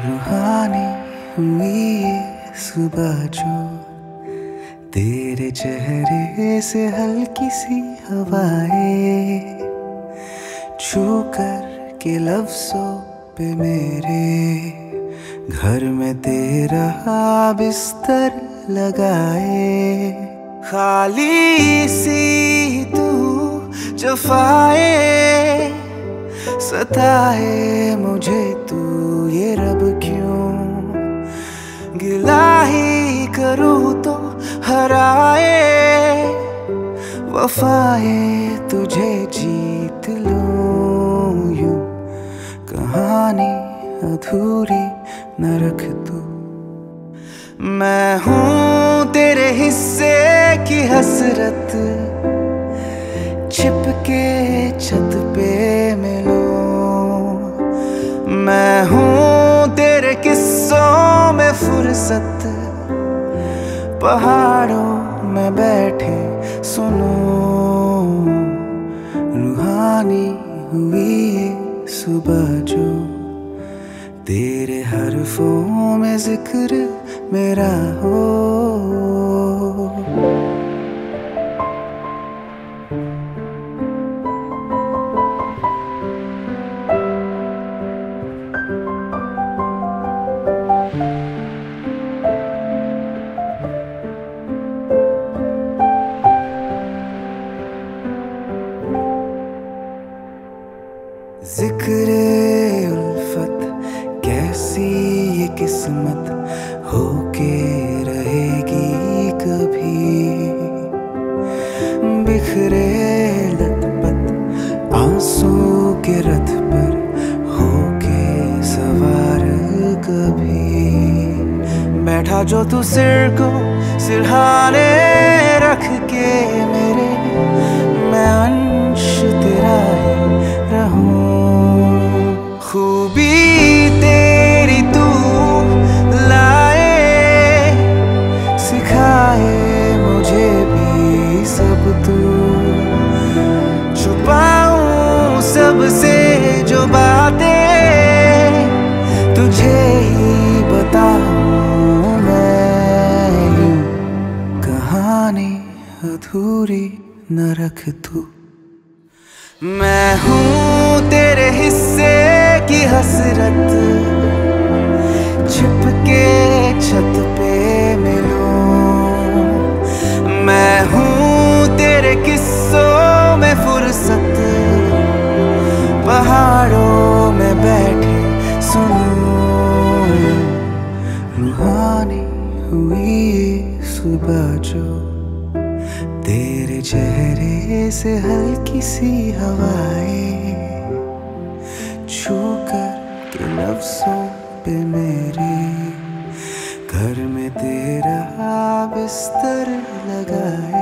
रूहानी हुई ये सुबह जो तेरे चेहरे से हल्की सी हवाएं छू कर के लफ्जों पे मेरे घर में तेरा बिस्तर लगाए। खाली सी तू जफाए सताए मुझे तू ये रब क्यों गिला ही करूँ तो हराए वफाए तुझे जीत लूं यूं कहानी अधूरी न रख तू। मैं हूँ तेरे हिस्से की हसरत छिपके छत पे मिलो। मैं हूँ तेरे किस्सों में फुर्सत पहाड़ों में बैठे सुनो। रूहानी हुई ये सुबह जो तेरे हरफों में जिक्र मेरा हो। ज़िक्रे उल्फत कैसी ये किस्मत होके रहेगी कभी बिखरे लथपथ आंसू के रथ पर होके सवार कभी। बैठा जो तू सिर को सिरहाने रख के मेरे मैं अंश तेरा ही रहूं। खूबी तेरी तू लाए सिखाए मुझे भी सब तू छुपाऊं सबसे जो बातें तुझे ही बताऊं मैं यूं कहानी अधूरी न रख तू। मैं हूँ तेरे हिस्से की हसरत छिपके छत पे मिलो। मैं हूँ तेरे किस्सों में फुर्सत पहाड़ों में बैठे सुनो। रूहानी हुई ये सुबह जो तेरे चेहरे से हल्की सी हवाएं छू कर के लफ्जों पे मेरे घर में तेरा बिस्तर लगाए।